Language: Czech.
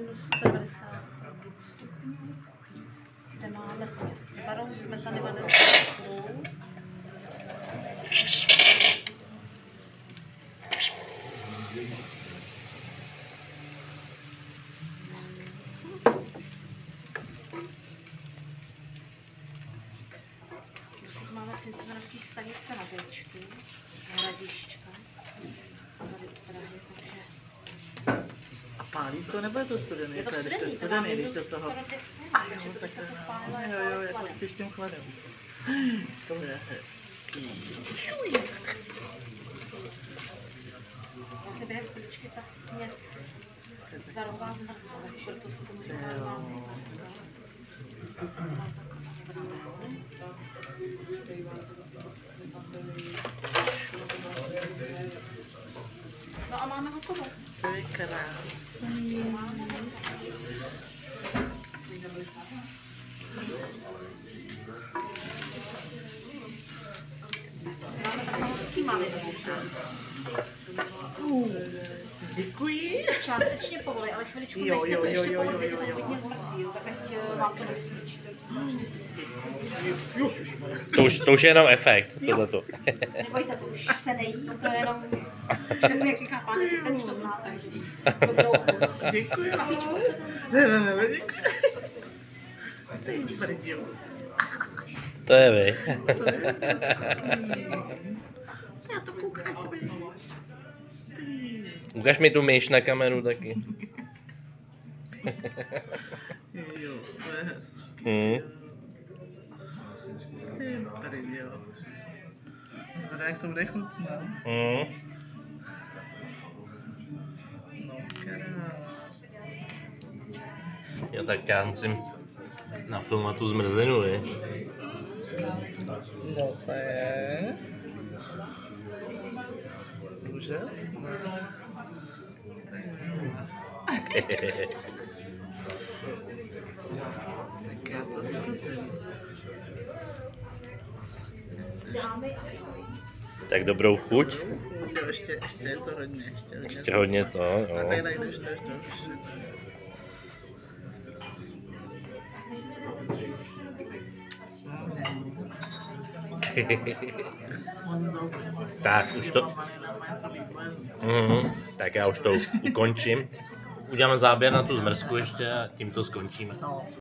minus 197 stupňů. Zde máme směs tvarohu, smetany, vanilky, cukru. Máme cincinnati stanice na Bčku, Hradišťka. A tady u Prahy, takže... A pálí to, nebo je to studený? Je to studený, když to studený, když to toho... Takže to byste se spálila jo, jako jako spíš tím chladem. To je hezký. Vlastně během chvíličky ta směs tvarová zmrzla, proto se tomu říká domácí zmrzka. No a máme hotovo. To je krásný. Máme takový malý. Děkuji. Částečně povolej, ale chviličku nechtěte ještě povolit, je to hodně zmrzlý, tak ať vám to nevysvědčí. To už je jenom efekt, tohleto. Nebojte, to už se nejí, to je jenom přesně jak říká pán, ten už to zná, takže Děkuji. kafíčko. Ne, děkuji. Ty prdě. To je vy. To je hezký. Já to koukám si. Ukaž mi tu myš na kameru taky. Jo, to je hezký. Ty prdě. Zda jak to bude chutnat. No, Jo, tak já musím nafilmovat tu zmrzlinu, je. No to je... úžasné. Tak já to zkusím. Tak dobrou chuť. Jo, ještě je to hodně. Ještě hodně to, A jo. tady když to ještě už... Tak, už to... Tak já už to ukončím. Uděláme záběr na tu zmrzku ještě a tím to skončíme.